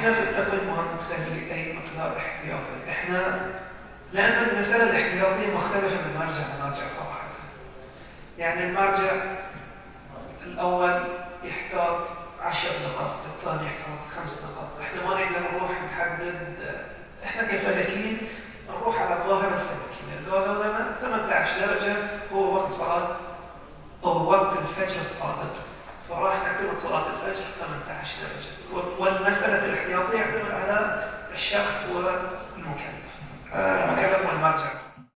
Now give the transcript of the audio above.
احنا في التقويم ما نخلي اي مقدار احتياطي، احنا لان المساله الاحتياطيه مختلفه من مرجع لمرجع صراحه. يعني المرجع الاول يحتاط 10 نقاط، الثاني يحتاط 5 نقاط، احنا ما نقدر نروح نحدد، احنا كفلكيين نروح على الظاهره الفلكيه، قالوا لنا 18 درجه هو وقت صلاه او وقت الفجر الصادق، فراح نعتمد صلاه الفجر 18 درجه، والمساله الاحتياطيه يعتمد على الشخص والمكلف، المكلف والمرجع.